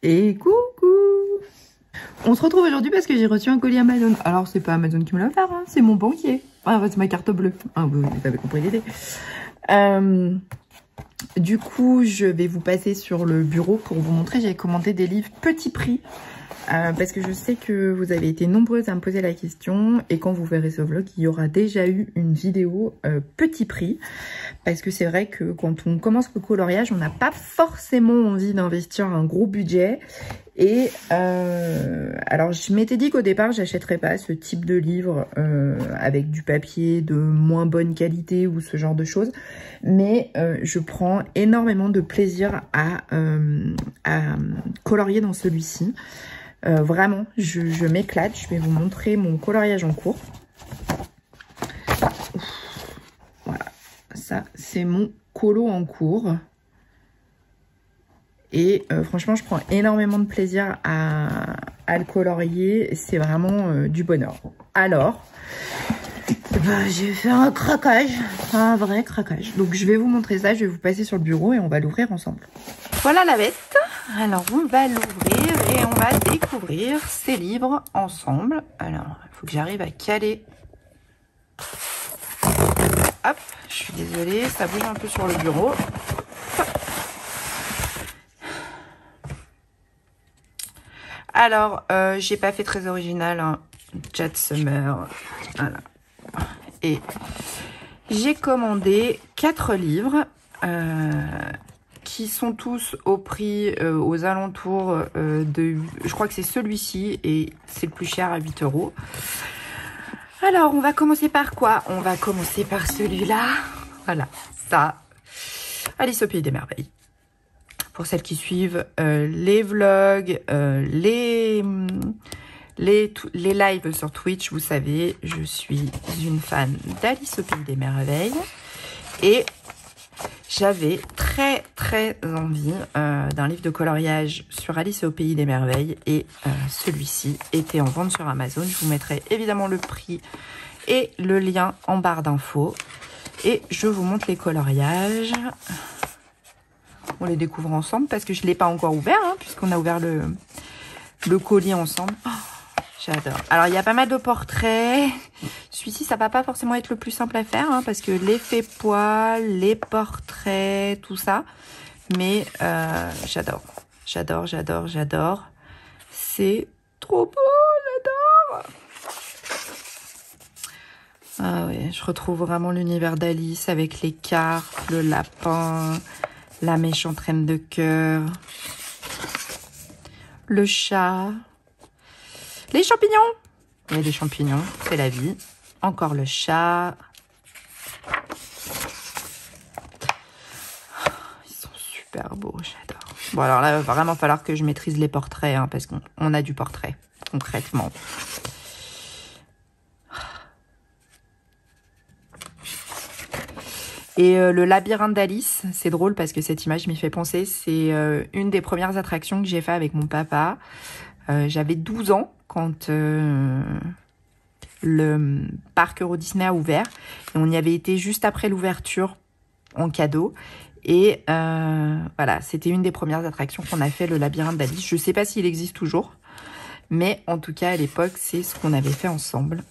Et coucou! On se retrouve aujourd'hui parce que j'ai reçu un colis Amazon. Alors c'est pas Amazon qui me l'a offert, hein, c'est mon banquier. Enfin, c'est ma carte bleue. Ah, vous avez compris l'idée. Du coup, je vais vous passer sur le bureau pour vous montrer. J'ai commandé des livres petit prix. Parce que je sais que vous avez été nombreuses à me poser la question. Et quand vous verrez ce vlog, il y aura déjà eu une vidéo petit prix. Parce que c'est vrai que quand on commence le coloriage, on n'a pas forcément envie d'investir un gros budget. Et alors je m'étais dit qu'au départ j'achèterais pas ce type de livre avec du papier de moins bonne qualité ou ce genre de choses, mais je prends énormément de plaisir à colorier dans celui-ci. Vraiment, je m'éclate. Je vais vous montrer mon coloriage en cours. Voilà, ça c'est mon colo en cours. Et franchement, je prends énormément de plaisir à le colorier. C'est vraiment du bonheur. Alors, j'ai fait un craquage, un vrai craquage. Donc, je vais vous montrer ça. Je vais vous passer sur le bureau et on va l'ouvrir ensemble. Voilà la bête. Alors, on va l'ouvrir et on va découvrir ces livres ensemble. Alors, il faut que j'arrive à caler. Hop, je suis désolée, ça bouge un peu sur le bureau. Alors, j'ai pas fait très original, hein. Chat Summer, voilà. Et j'ai commandé 4 livres qui sont tous au prix aux alentours de... Je crois que c'est celui-ci et c'est le plus cher à 8 €. Alors, on va commencer par quoi? On va commencer par celui-là. Voilà, ça. Alice au Pays des Merveilles. Pour celles qui suivent les vlogs, les lives sur Twitch, vous savez, je suis une fan d'Alice au Pays des Merveilles. Et j'avais très envie d'un livre de coloriage sur Alice au Pays des Merveilles. Et celui-ci était en vente sur Amazon. Je vous mettrai évidemment le prix et le lien en barre d'infos. Et je vous montre les coloriages. On les découvre ensemble parce que je ne l'ai pas encore ouvert, hein, puisqu'on a ouvert le colis ensemble. Oh, j'adore. Alors, il y a pas mal de portraits. Celui-ci, ça va pas forcément être le plus simple à faire, hein, parce que l'effet poil, les portraits, tout ça. Mais j'adore. J'adore. C'est trop beau, j'adore. Ah oui, je retrouve vraiment l'univers d'Alice avec les cartes, le lapin... La méchante reine de cœur. Le chat. Les champignons. Il y a des champignons, c'est la vie. Encore le chat. Ils sont super beaux, j'adore. Bon, alors là, il va vraiment falloir que je maîtrise les portraits, hein, parce qu'on a du portrait, concrètement. Et le labyrinthe d'Alice, c'est drôle parce que cette image m'y fait penser. C'est une des premières attractions que j'ai fait avec mon papa. J'avais 12 ans quand le parc Euro Disney a ouvert. Et on y avait été juste après l'ouverture en cadeau. Et voilà, c'était une des premières attractions qu'on a fait, le labyrinthe d'Alice. Je ne sais pas s'il existe toujours. Mais en tout cas, à l'époque, c'est ce qu'on avait fait ensemble.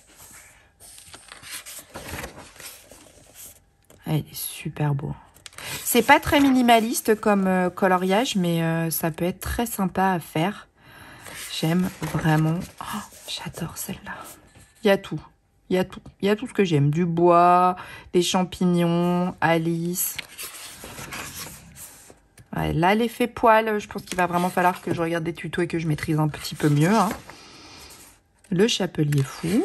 Ah, il est super beau. C'est pas très minimaliste comme coloriage, mais ça peut être très sympa à faire. J'aime vraiment. Oh, j'adore celle-là. Il y a tout. Il y a tout ce que j'aime. Du bois, des champignons, Alice. Ouais, là, l'effet poil, je pense qu'il va vraiment falloir que je regarde des tutos et que je maîtrise un petit peu mieux, hein. Le chapelier fou.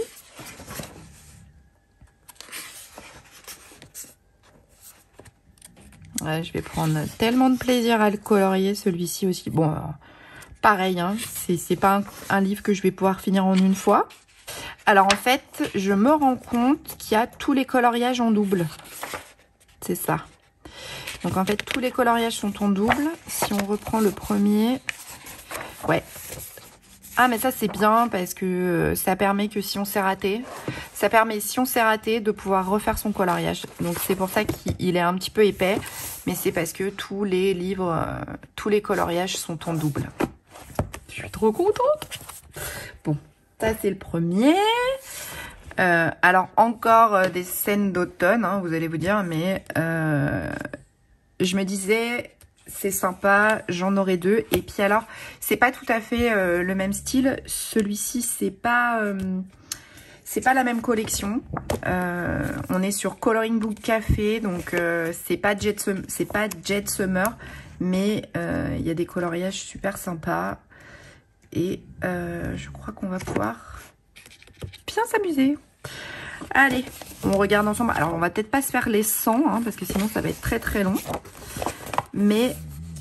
Ouais, je vais prendre tellement de plaisir à le colorier, celui-ci aussi. Bon, pareil, hein, c'est pas un livre que je vais pouvoir finir en une fois. Alors, en fait, je me rends compte qu'il y a tous les coloriages en double. C'est ça. Donc, en fait, tous les coloriages sont en double. Si on reprend le premier... Ouais. Ah, mais ça, c'est bien parce que ça permet que si on s'est raté... Ça permet, si on s'est raté, de pouvoir refaire son coloriage. Donc, c'est pour ça qu'il est un petit peu épais. Mais c'est parce que tous les livres, tous les coloriages sont en double. suis trop contente. Bon, ça c'est le premier. Alors encore des scènes d'automne, hein, vous allez vous dire, mais je me disais c'est sympa, j'en aurai deux. Et puis alors, c'est pas tout à fait le même style. Celui-ci, c'est pas la même collection. On est sur Coloring Book Café, donc c'est pas Jet Summer, mais il y a des coloriages super sympas. Et je crois qu'on va pouvoir bien s'amuser. Allez, on regarde ensemble. Alors, on va peut-être pas se faire les 100, hein, parce que sinon, ça va être très très long. Mais,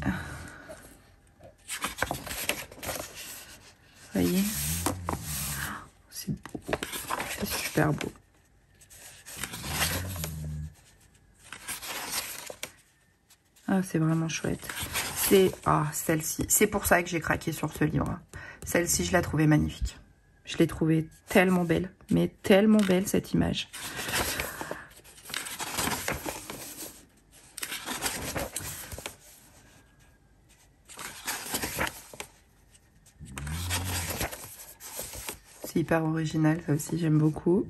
vous voyez, c'est beau. C'est super beau. Ah, c'est vraiment chouette. C'est... Ah, celle-ci. C'est pour ça que j'ai craqué sur ce livre. Celle-ci, je la trouvais magnifique. Je l'ai trouvée tellement belle. Mais tellement belle, cette image. C'est hyper original, ça aussi, j'aime beaucoup.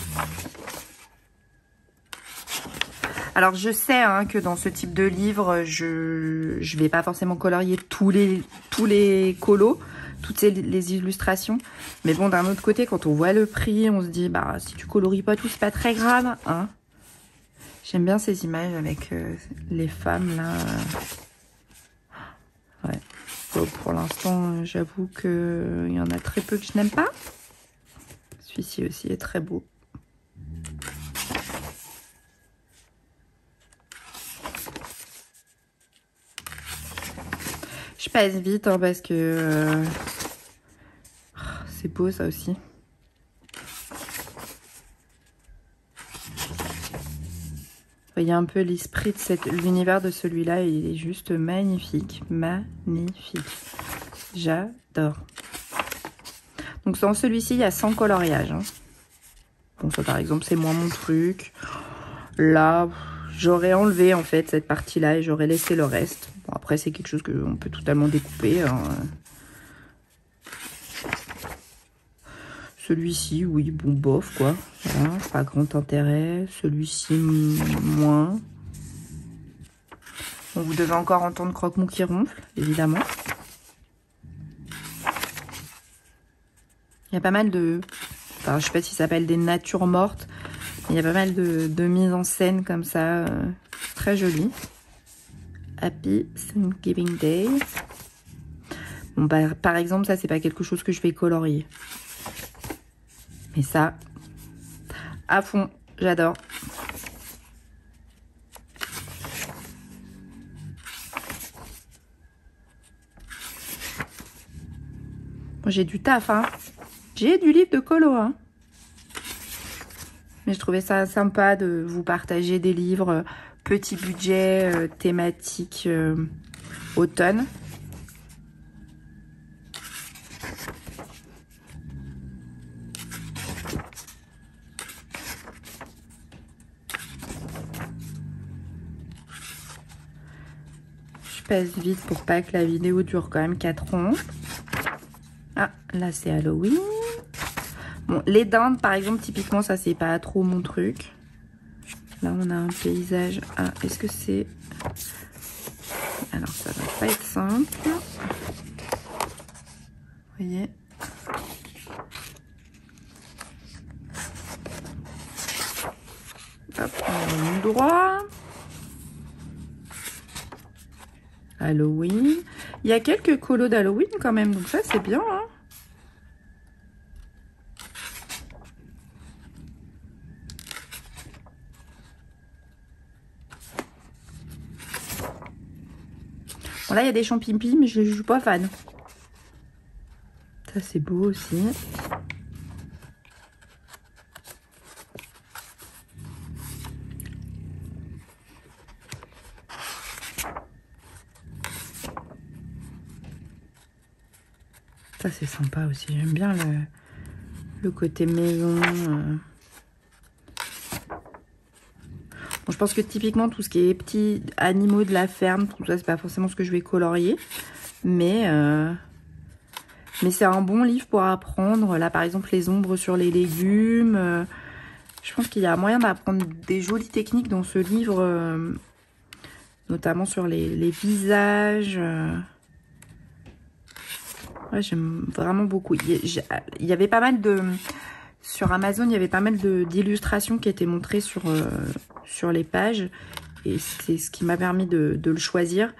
Alors, je sais hein, que dans ce type de livre, je vais pas forcément colorier tous les colos, toutes les illustrations. Mais bon, d'un autre côté, quand on voit le prix, on se dit, bah, si tu colories pas tout, c'est pas très grave. Hein. J'aime bien ces images avec les femmes, là. Ouais. Bon, pour l'instant, j'avoue qu'il y en a très peu que je n'aime pas. Celui-ci aussi est très beau. Je passe vite hein, parce que c'est beau ça aussi. Vous voyez un peu l'esprit de l'univers de celui-là, il est juste magnifique, magnifique. J'adore. Donc dans celui-ci, il y a 100 coloriages. Hein. Bon ça par exemple, c'est moins mon truc. Là, j'aurais enlevé en fait cette partie-là et j'aurais laissé le reste. Bon, après, c'est quelque chose qu'on peut totalement découper. Hein. Celui-ci, oui, bon, bof, quoi. Voilà, pas grand intérêt. Celui-ci, moins. Bon, vous devez encore entendre Croque-Mou qui ronfle, évidemment. Il y a pas mal de... Enfin, je sais pas si ça s'appelle des natures mortes. Il y a pas mal de mise en scène comme ça. Très joli. Happy Thanksgiving Day. Bon, bah, par exemple, ça, c'est pas quelque chose que je vais colorier. Mais ça, à fond, j'adore. Bon, j'ai du taf, hein. J'ai du livre de colo, hein. Mais je trouvais ça sympa de vous partager des livres petit budget, thématique automne. Je passe vite pour pas que la vidéo dure quand même 4 ans. Ah, là c'est Halloween. Bon, les dindes, par exemple, typiquement, ça, c'est pas trop mon truc. Là, on a un paysage. Ah, est-ce que c'est... Alors, ça va pas être simple. Vous voyez? Hop, on va droit. Halloween. Il y a quelques colos d'Halloween quand même, donc ça, c'est bien, hein. Bon, là, il y a des champignons, mais je ne suis pas fan. Ça, c'est beau aussi. Ça, c'est sympa aussi. J'aime bien le côté maison. Bon, je pense que typiquement, tout ce qui est petits animaux de la ferme, tout ça, c'est pas forcément ce que je vais colorier. Mais Mais c'est un bon livre pour apprendre. Là, par exemple, les ombres sur les légumes. Je pense qu'il y a moyen d'apprendre des jolies techniques dans ce livre. Notamment sur les visages. Ouais, j'aime vraiment beaucoup. Il y avait pas mal de... Sur Amazon, il y avait pas mal d'illustrations qui étaient montrées sur les pages. Et c'est ce qui m'a permis de le choisir.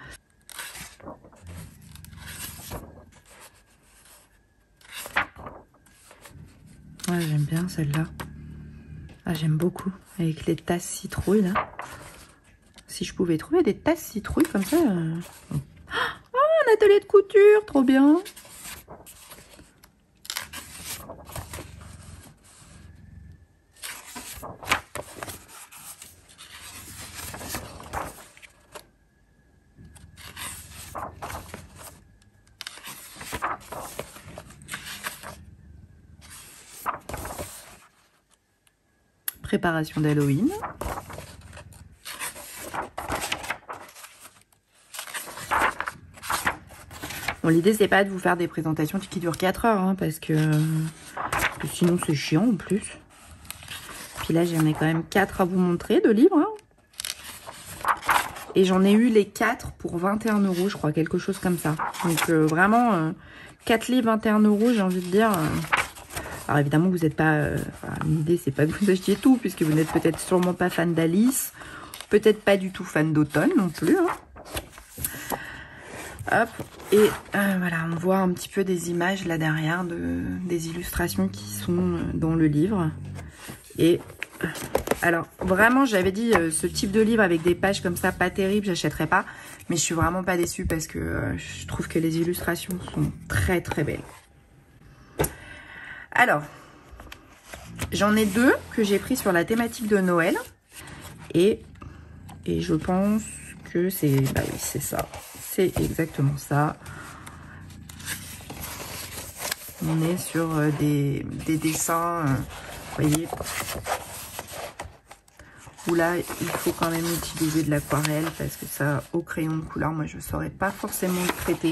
Ouais, j'aime bien celle-là. Ah, j'aime beaucoup. Avec les tasses citrouilles, là. Si je pouvais trouver des tasses citrouilles comme ça... Oh, un atelier de couture, trop bien. Préparation d'Halloween. Bon, l'idée, c'est pas de vous faire des présentations qui durent 4 heures, hein, parce que sinon, c'est chiant en plus. Puis là, j'en ai quand même 4 à vous montrer de livres. Hein. Et j'en ai eu les 4 pour 21 €, je crois, quelque chose comme ça. Donc, vraiment, 4 livres, 21 €, j'ai envie de dire... Alors évidemment, vous n'êtes pas... l'idée, c'est pas que vous achetiez tout, puisque vous n'êtes peut-être sûrement pas fan d'Alice. Peut-être pas du tout fan d'Automne non plus. Hein. Hop. Et voilà, on voit un petit peu des images là derrière, des illustrations qui sont dans le livre. Et alors, vraiment, j'avais dit, ce type de livre avec des pages comme ça, pas terrible, j'achèterais pas. Mais je suis vraiment pas déçue parce que je trouve que les illustrations sont très très belles. Alors, j'en ai 2 que j'ai pris sur la thématique de Noël. Et je pense que c'est... Bah oui, c'est ça. C'est exactement ça. On est sur des dessins, vous voyez, où là, il faut quand même utiliser de l'aquarelle parce que ça, au crayon de couleur, moi, je ne saurais pas forcément le traiter.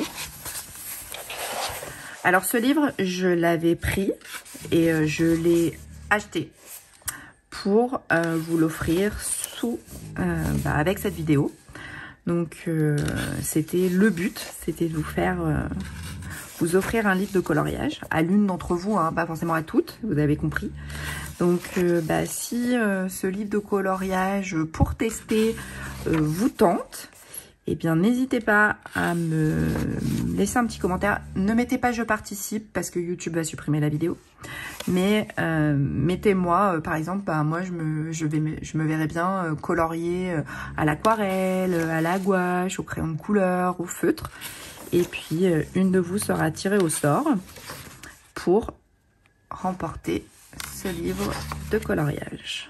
Alors, ce livre, je l'avais pris et je l'ai acheté pour vous l'offrir avec cette vidéo. Donc, c'était le but, c'était de vous faire... vous offrir un livre de coloriage à l'une d'entre vous, hein, pas forcément à toutes, vous avez compris. Donc, si ce livre de coloriage pour tester vous tente, eh bien, n'hésitez pas à me laisser un petit commentaire. Ne mettez pas « je participe » parce que YouTube va supprimer la vidéo. Mais mettez-moi, par exemple, moi, je me verrais bien colorier à l'aquarelle, à la gouache, au crayon de couleur, au feutre. Et puis, une de vous sera tirée au sort pour remporter ce livre de coloriage.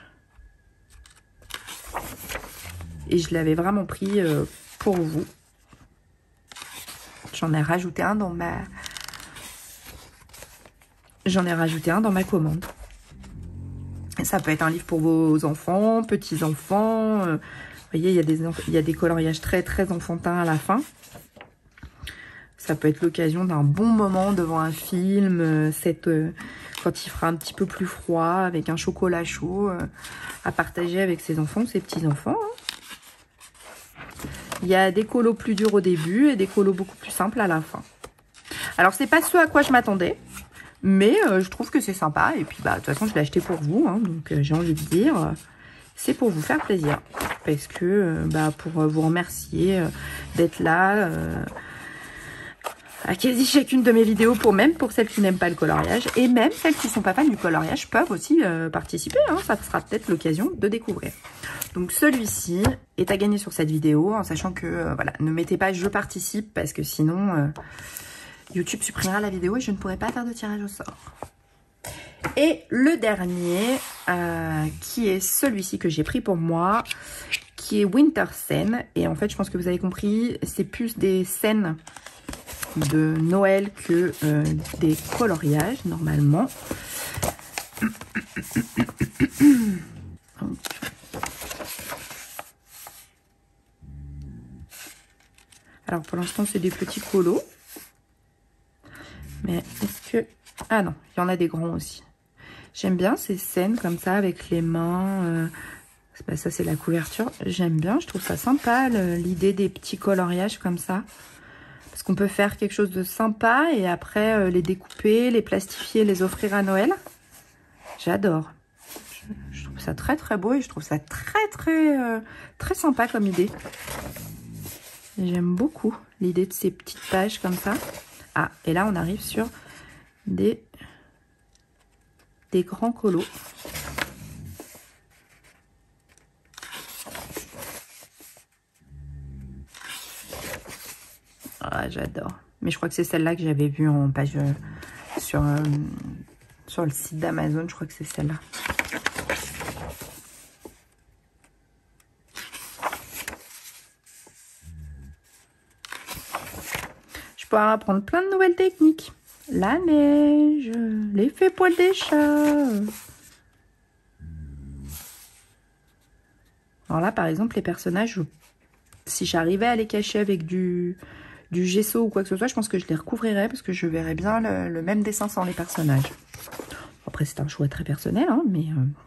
Et je l'avais vraiment pris pour vous. J'en ai rajouté un dans ma... commande. Ça peut être un livre pour vos enfants, petits-enfants. Vous voyez, il y a des coloriages très, très enfantins à la fin. Ça peut être l'occasion d'un bon moment devant un film, quand il fera un petit peu plus froid, avec un chocolat chaud, à partager avec ses enfants ou ses petits-enfants. Il y a des colos plus durs au début et des colos beaucoup plus simples à la fin. Alors, c'est pas ce à quoi je m'attendais, mais je trouve que c'est sympa. Et puis, de toute façon, je l'ai acheté pour vous, hein, donc j'ai envie de dire, c'est pour vous faire plaisir. Parce que, pour vous remercier d'être là... à quasi chacune de mes vidéos, même pour celles qui n'aiment pas le coloriage. Et même celles qui ne sont pas fans du coloriage peuvent aussi participer. Hein, ça sera peut-être l'occasion de découvrir. Donc celui-ci est à gagner sur cette vidéo, en sachant que, voilà, ne mettez pas « je participe » parce que sinon, YouTube supprimera la vidéo et je ne pourrai pas faire de tirage au sort. Et le dernier, qui est celui-ci que j'ai pris pour moi, qui est Winter Scène. Et en fait, je pense que vous avez compris, c'est plus des scènes de Noël que des coloriages normalement. Donc. Alors pour l'instant c'est des petits colos, Mais est-ce que... Ah non, il y en a des grands aussi. J'aime bien ces scènes comme ça avec les mains. Ça, c'est la couverture. J'aime bien, je trouve ça sympa, l'idée des petits coloriages comme ça. Parce qu'on peut faire quelque chose de sympa et après les découper, les plastifier, les offrir à Noël. J'adore. Je trouve ça très très beau et je trouve ça très sympa comme idée. J'aime beaucoup l'idée de ces petites pages comme ça. Ah, et là on arrive sur des grands colos. Ah, j'adore. Mais je crois que c'est celle-là que j'avais vue en page sur le site d'Amazon. Je crois que c'est celle-là. Je pourrais apprendre plein de nouvelles techniques. La neige, l'effet poil des chats. Alors là, par exemple, les personnages, si j'arrivais à les cacher avec du gesso ou quoi que ce soit, je pense que je les recouvrirais parce que je verrais bien le même dessin sans les personnages. Après, c'est un choix très personnel, hein, mais...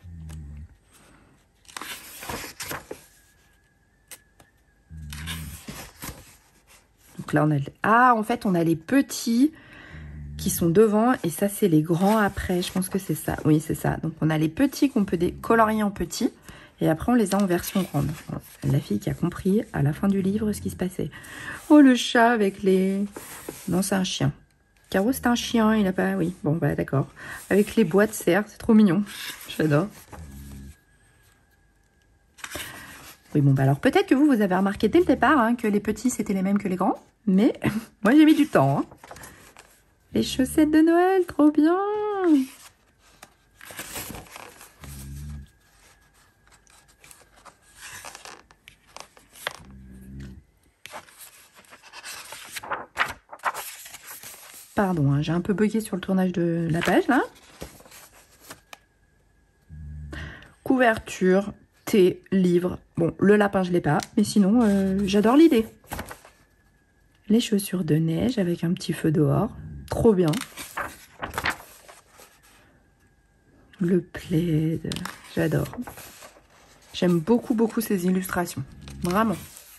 Donc là, on a... Ah, en fait, on a les petits qui sont devant et ça, c'est les grands après. Je pense que c'est ça. Oui, c'est ça. Donc, on a les petits qu'on peut colorier en petits et après, on les a en version grande. La fille qui a compris à la fin du livre ce qui se passait. Oh, le chat avec les... Non, c'est un chien. Caro, c'est un chien. Il n'a pas... Oui, bon, bah d'accord. Avec les bois de serre, c'est trop mignon. J'adore. Oui, bon, bah alors peut-être que vous avez remarqué dès le départ hein, que les petits, c'était les mêmes que les grands. Mais moi, j'ai mis du temps. Hein. Les chaussettes de Noël, trop bien. Pardon, hein, j'ai un peu bugué sur le tournage de la page, là. Couverture, thé, livre. Bon, le lapin, je l'ai pas. Mais sinon, j'adore l'idée. Les chaussures de neige avec un petit feu dehors. Trop bien. Le plaid, j'adore. J'aime beaucoup, beaucoup ces illustrations. Vraiment.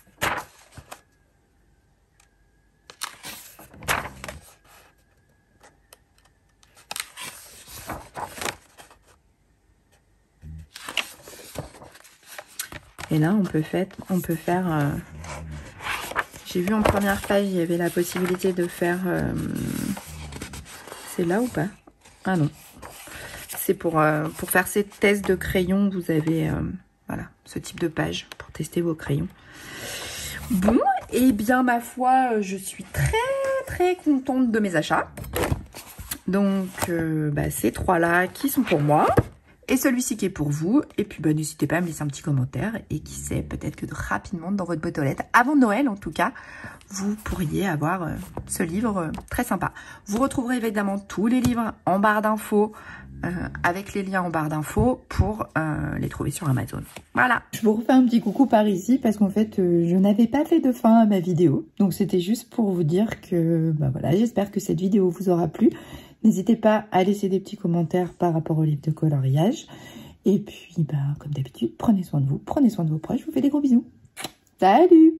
Et là, on peut faire... J'ai vu en première page, il y avait la possibilité de faire... C'est là ou pas? Ah non. C'est pour faire ces tests de crayons. Vous avez voilà, ce type de page pour tester vos crayons. Bon, et bien ma foi, je suis très contente de mes achats. Donc, ces trois-là qui sont pour moi. Et celui-ci qui est pour vous. Et puis, n'hésitez pas à me laisser un petit commentaire. Et qui sait, peut-être que rapidement, dans votre boîte aux lettres, avant Noël en tout cas, vous pourriez avoir ce livre très sympa. Vous retrouverez évidemment tous les livres en barre d'infos, avec les liens en barre d'infos pour les trouver sur Amazon. Voilà. Je vous refais un petit coucou par ici parce qu'en fait, je n'avais pas fait de fin à ma vidéo. Donc, c'était juste pour vous dire que, voilà, j'espère que cette vidéo vous aura plu. N'hésitez pas à laisser des petits commentaires par rapport au livre de coloriage. Et puis, comme d'habitude, prenez soin de vous, prenez soin de vos proches. Je vous fais des gros bisous. Salut!